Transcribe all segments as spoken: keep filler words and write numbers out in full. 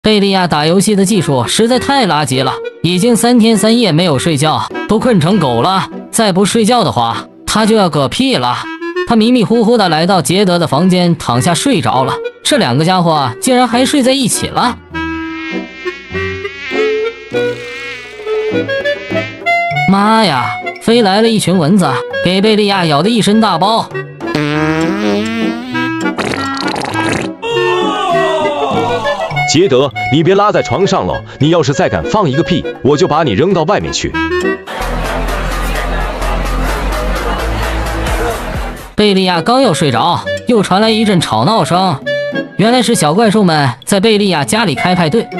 贝利亚打游戏的技术实在太垃圾了，已经三天三夜没有睡觉，都困成狗了。再不睡觉的话，他就要嗝屁了。他迷迷糊糊的来到杰德的房间，躺下睡着了。这两个家伙竟然还睡在一起了。妈呀！飞来了一群蚊子，给贝利亚咬得一身大包。 杰德，你别拉在床上了，你要是再敢放一个屁，我就把你扔到外面去。 贝利亚刚要睡着，又传来一阵吵闹声，原来是小怪兽们在贝利亚家里开派对。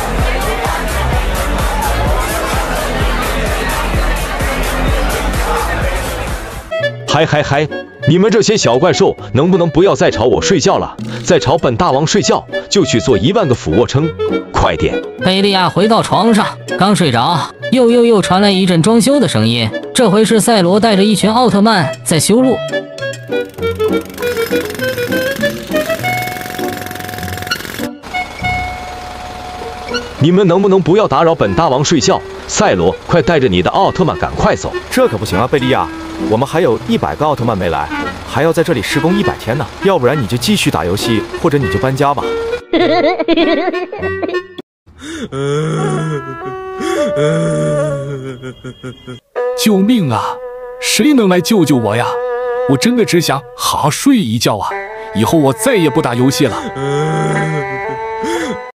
嗨嗨嗨！你们这些小怪兽，能不能不要再吵我睡觉了？再吵本大王睡觉，就去做一万个俯卧撑，快点！ 贝利亚回到床上，刚睡着，又又又传来一阵装修的声音。这回是赛罗带着一群奥特曼在修路。 你们能不能不要打扰本大王睡觉？赛罗，快带着你的奥特曼赶快走！ 这可不行啊，贝利亚，我们还有一百个奥特曼没来，还要在这里施工一百天呢。要不然你就继续打游戏，或者你就搬家吧。 救命啊！谁能来救救我呀？我真的只想好好睡一觉啊！以后我再也不打游戏了。